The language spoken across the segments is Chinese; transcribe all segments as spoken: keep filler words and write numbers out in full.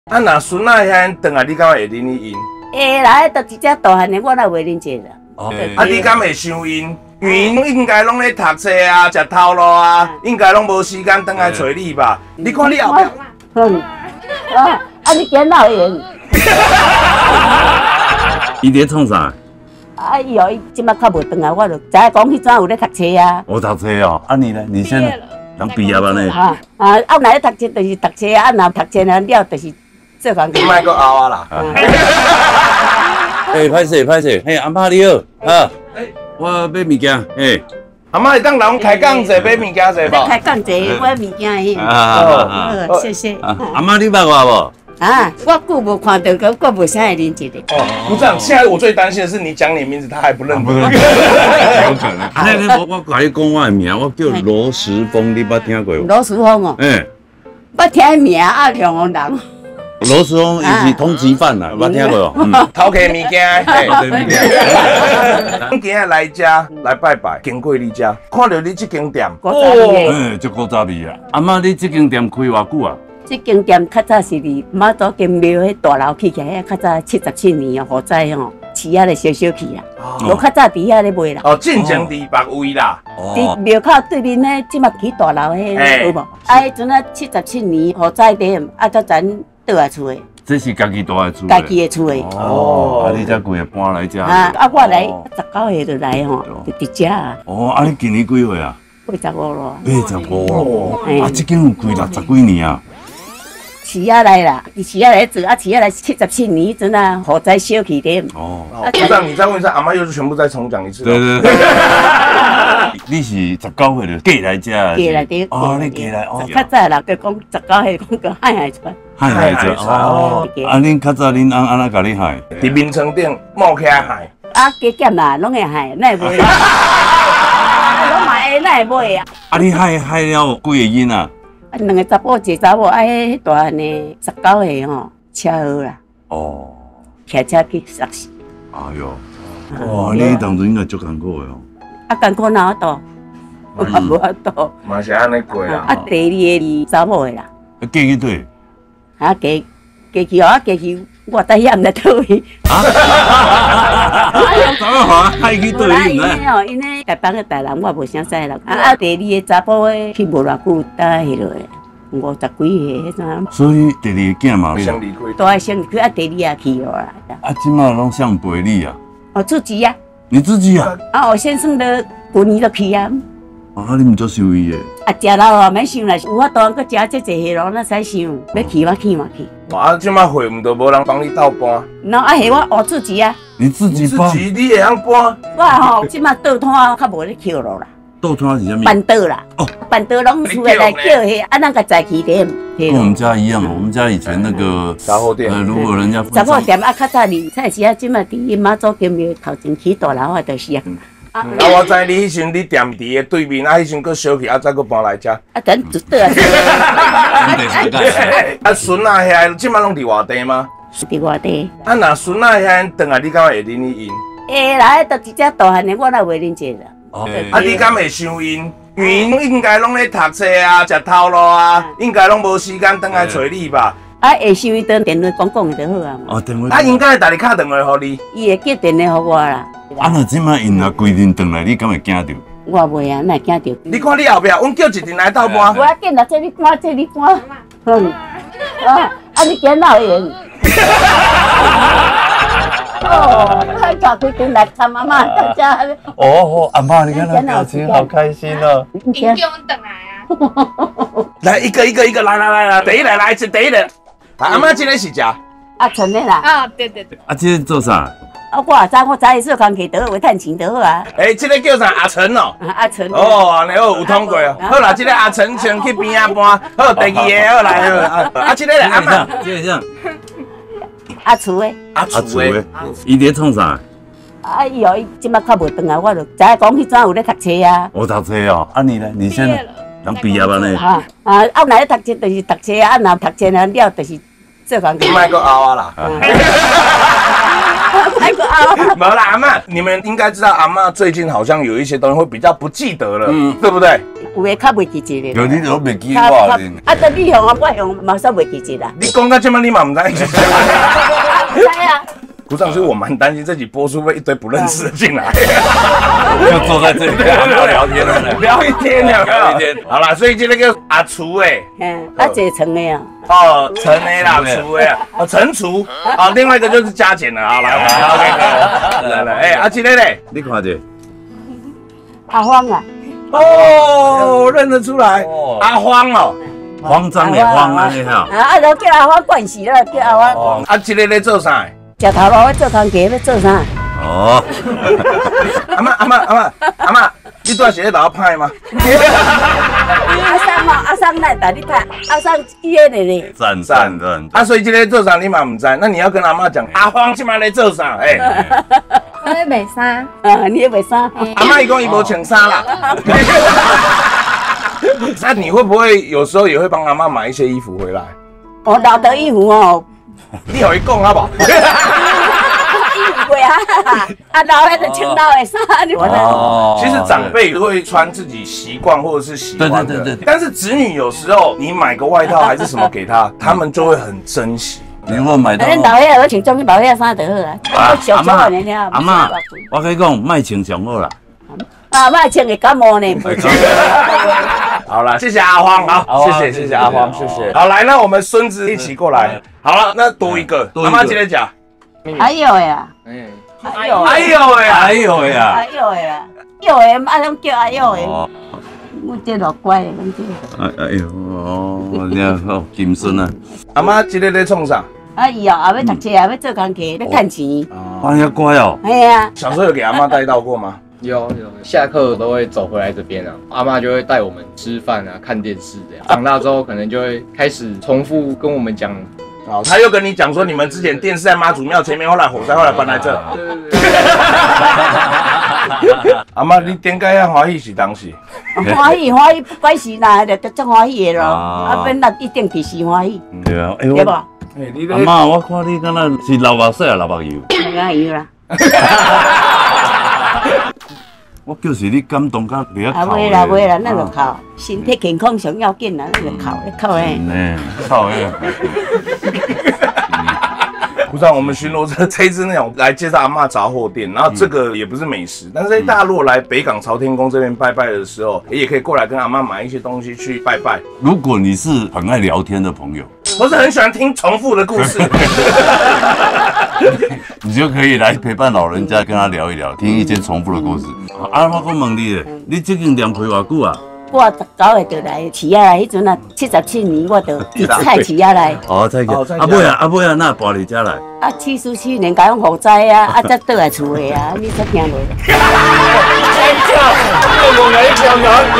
啊，若孙仔遐转来，你敢会忍伊因？ 会啦，都一只大汉的，我哪袂忍这啦。 哦，啊，你敢会想因？因为因应该拢咧读册啊，食头路啊，应该拢无时间转来找你吧？你看你后壁， 嗯，啊，啊，你见老人。 伊咧创啥？ 啊，伊哦，伊即马较无转来，我就知影讲迄阵有咧读册啊。 我读册哦，啊你呢？你现在人毕业了呢？ 啊啊，啊，若咧读册就是读册啊，若读册了了就是做工。 你莫搁拗啊啦！ 哎，歹势歹势，嘿，阿妈你好，啊，我买物件，嘿， 阿妈会当人开讲者买物件者无？ 开讲者，我物件诶。 啊， 好，谢谢。 阿妈你捌我无？ 啊，我久无看到，我我无啥会认一个。 哦，不是，现在我最担心的是你讲你名字，他还不认得。 有可能。啊，我我甲你讲我的名，我叫罗时丰，你捌听过无？ 罗时丰哦。 哎， 我听名啊，向红人。 罗时丰伊是通缉犯啦，捌听过无？ 偷客物件， 偷客物件。 咱今日来遮来拜拜，经过你遮，看到你这间店， 古早味的。 哎，足古早味啊！阿妈，你这间店开偌久啊？ 这间店较早是伫妈祖金庙迄大楼起起来，较早七十七年哦，火灾吼，市仔咧烧烧去啦。无较早伫遐咧卖啦。 哦，进前伫别位啦。 伫庙口对面咧，即马起大楼迄有无？啊，迄阵啊七十七年火灾点，啊，才咱倒来厝诶。 这是家己住诶厝。 家己诶厝诶。 哦，啊，你才贵搬来遮。 啊，啊，我来十九岁就来吼，就伫遮啊。 哦，啊，你今年几岁啊？ 八十五咯。 八十五哦。啊，这间有开六十几年啊。 市仔来啦，伫市仔来做，啊，市仔来七十七年，阵啊火灾烧起点。 哦。 部长，你再问一下，阿妈又是全部再重讲一次。 对对对。你是十九岁就嫁来遮？ 嫁来的。 哦，你嫁来哦。 较早啦，佮讲十九岁讲个海海船。 海海船哦。啊，恁较早恁翁安怎甲你海？ 伫眠床顶冒起来海。 啊，加减啦，拢会海，哪会袂？拢嘛会，哪会袂啊？ 啊，你海海了几个囡啊？ 啊，两个查甫，一个查某，啊，迄大汉的十九岁吼，车祸啦。哦。骑车去摔死。 哎哟，哇，你当初应该足艰苦的哦。 啊，艰苦哪有度？我无法度。 嘛是安尼过啦。 啊，第二个查某的啦。 啊，嫁去对。 啊，嫁嫁去哦，啊，嫁去我在遐毋知倒去。啊！ 怎么话海去对伊呢？ 因哦，因咧台北个大人我无啥识啦。啊啊，第二个查甫的去无偌久，待去落来。五十几岁迄阵， 所以第二个囝嘛， 先离开， 都爱先离开，啊，第二也去了啦。 啊，即马拢想陪你啊？ 哦，自己呀。 你自己啊？ 啊，我先生的旧年就去啊。 啊，你唔做收伊的？ 啊，食老啊，免想啦，有法度搁食这济下咯，哪使想？要去我去嘛去。 啊，即马会毋到无人帮你斗搬。 喏，啊，系我学自己啊。 你自己搬？ 自己你会晓搬？ 我吼，即马倒摊较无咧捡落啦。 倒摊是啥物？ 板凳啦，哦，板凳拢厝内来叫迄，啊，咱个在起点。 跟我们家一样，我们家以前那个杂货店， 呃，如果人家杂货店啊，较早哩，菜市啊，即马伫妈祖金庙头前起大楼啊，就是啊。 啊，我知你迄阵你店伫个对面，啊，迄阵搁烧去，啊，再搁搬来遮。 啊，咱就倒啊。 啊，孙仔遐即马拢伫外地吗？ 伫外地。 啊，若孙仔遐转来，你敢会忍伊因？ 会啦，都一只大汉的，我哪袂忍这啦。 哦，啊，你敢会想因？因为因应该拢咧读册啊，食头路啊，应该拢无时间转来找你吧？ 啊，会想伊当电话讲讲就好啊。 哦，电话。 啊，应该会逐日敲电话互你。 伊会寄电话互我啦。 啊，若即摆因若规定转来，你敢会惊着？ 我袂啊，哪会惊着？ 你看你后壁，阮叫一阵来斗搬。 无要紧啦，这你搬，这你搬。嗯。啊，啊，你见老人。哦，太早开灯来看妈妈大家。 哦，阿妈，你看那表情好开心哦。 你叫我等来啊！ 来一个一个一个来来来来，第一来来一次第一个。阿妈今日是食阿纯的啦。 啊，对对对。 啊，这做啥？ 啊，我知我知伊做工课倒会趁钱倒好啊。 诶，这个叫啥？阿成哦。 阿成。 哦，安尼好有通过哦。好啦，这个阿成先去边仔搬。好，第二个好来好。啊，这个来阿妈。 这个像。 阿厝的。 阿厝的。 伊咧创啥？ 啊，伊哦，伊即马较无转来，我就知影讲迄阵有咧读册啊。 我读册哦，啊你呢？你现在人毕业了呢？ 啊啊，啊，若咧读册就是读册啊，若读册了了就是做工。 你莫搁拗啊啦！ 莫搁拗。 没啦，阿嬷，你们应该知道，阿嬷最近好像有一些东西会比较不记得了，嗯，对不对？ 有诶较袂记一个。 有你都袂记我哩。 啊，等你用啊，我用马上袂记一啦。 你讲到这么你嘛唔知？ 知啊。 鼓掌，所以我蛮担心这集播出会一堆不认识的进来， 就坐在这里跟他聊天了， 聊一天了，聊一天。好啦，所以今天个阿厨诶， 嗯，啊，这层的啊。 哦，陈诶啦，厨诶，哦，陈厨，好，另外一个就是加减了，好来来来来，哎，阿今天嘞， 你看这阿芳啊。 哦，认得出来，阿芳哦， 慌张的慌啊，你好。 啊，就叫阿芳惯死了，叫阿芳。 哦，啊，今天咧做啥？ 食头路要做工课要做啥？ 哦， 阿妈阿妈阿妈阿妈，你段时间打派吗？ 阿桑哦，阿桑来带你看，阿桑医院的咧。 赞赞赞。 啊，所以今天做啥你嘛唔知，那你要跟阿妈讲，阿芳今晚来做啥？哎， 我咧卖衫， 啊，你也袂衫。 阿妈伊讲伊无穿衫啦。那你会不会有时候也会帮阿妈买一些衣服回来？ 我老的衣服哦。 你互伊讲好不好？ 衣服贵啊，啊老的就穿老的衫，你哦， 其实长辈会穿自己习惯或者是喜欢的， 对对对对但是子女有时候你买个外套还是什么给他，他们就会很珍惜。 如果买到， 咱老岁仔我穿中老岁仔衫就好啊。 阿妈阿妈，我跟你讲，卖穿上好啦。 啊，卖穿会感冒呢。 好了，谢谢阿芳，好，谢谢谢谢阿芳，谢谢。好，来，那我们孙子一起过来。好了，那多一个，阿妈今天讲。 还有呀， 哎呦哎呦哎呀， 哎呦呀， 哎呦呀，有诶，啊，拢叫哎呦诶。我这老乖的，阮这。 哎哎呦哦，你好金孙啊。 阿妈今天在创啥？ 啊，以后也要读册，也要做工课，要赚钱。 哎呀乖哦。 哎呀， 小时候有给阿妈带到过吗？ 有有，下课都会走回来这边啊，阿嬷就会带我们吃饭啊、看电视这样。长大之后可能就会开始重复跟我们讲， 哦，他又跟你讲说你们之前电视在妈祖庙前面，后来火灾，后来搬来这。 对对对。 阿妈，你点解遐欢喜是当时？ 欢喜欢喜，不管是哪就都真欢喜的咯。啊，本来一定其实欢喜， 对啊，哎对不？ 阿妈，我看你敢若是流目屎啊，流目油。 加油啦！ 我就是你感动甲袂啊，袂啦袂啦，咱就靠，身体健康上要紧啦，咱就靠，靠诶。 嗯，靠诶。 不知道我们巡逻车这一支那种来介绍阿嬷杂货店，然后这个也不是美食，但是在大陆来北港朝天宫这边拜拜的时候，也可以过来跟阿嬷买一些东西去拜拜。 如果你是很爱聊天的朋友， 我是很喜欢听重复的故事， 你就可以来陪伴老人家，跟他聊一聊，听一些重复的故事。啊，我讲问你咧，你最近练陪偌久啊？ 我十九岁就来市啊来，迄阵啊七十七年我就伫菜市啊来。 哦，菜市。啊尾啊，啊尾啊，那搬你家来？ 啊，七十七年甲用火灾啊，啊才倒来厝的啊，你才听无？ 尖叫，我没叫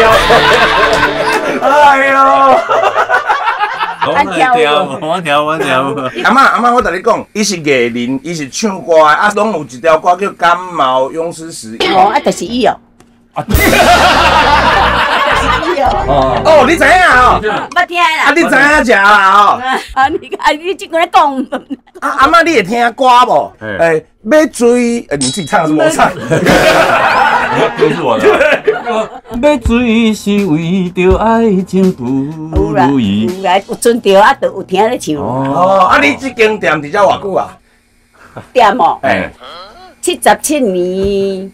鸟鸟。哎呦！ 我调，我调，我调。 阿嬷阿嬷，我跟你讲，伊是艺人，伊是唱歌的，啊，拢有一条歌叫《感冒勇士时》。 哦，啊，就是伊哦。 哦，哦，你知影哦？ 捌听啦。 啊，你知影食啦哦？ 啊，你啊，你即个咧讲。 啊，阿嬷，你会听歌无？哎，要追，呃，你自己唱是我唱。 都是我的。要追是为着爱情不如意。 有来有尊着啊，就有听咧唱。 哦，啊，你这间店伫遮偌久啊？ 店哦， 哎， 七十七年。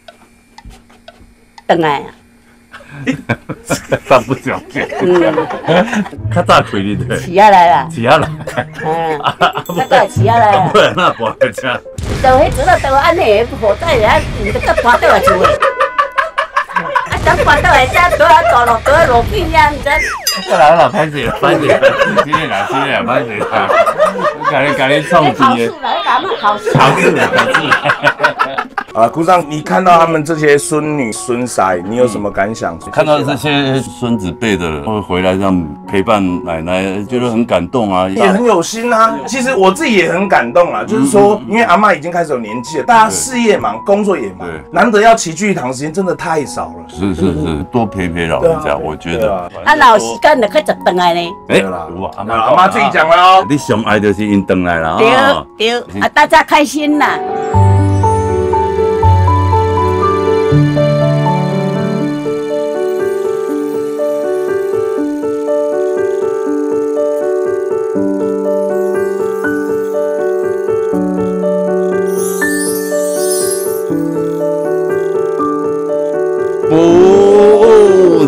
回来啊！ 三不条件。嗯，较早开你的。 起下来啦。 起下来。 嗯，较早起下来啦。 不然那搬来遮。 就迄阵啊，就安尼，火灾啊，唔得甲搬倒来厝诶。啊，等搬倒来遮，倒啊走路，倒啊路边呀，唔知。 过来啦，歹势啦，歹势啦，今日啦，今日啦，歹势啦。甲你甲你创治诶。考试啦，你甲我考试。 考试啦，考试。 啊，姑丈，你看到他们这些孙女孙婿，你有什么感想？ 看到这些孙子辈的人会回来这样陪伴奶奶，觉得很感动啊， 也很有心啊。其实我自己也很感动啊，就是说，因为阿嬷已经开始有年纪了，大家事业忙，工作也忙，难得要齐聚一堂，时间真的太少了。 是是是，多陪陪老人家，我觉得。 啊，哪有时间就去十顿来呢？ 对啦， 阿妈阿妈自己讲了哦。 你上爱就是因回来了。 对对，啊，大家开心啦。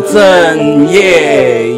正业。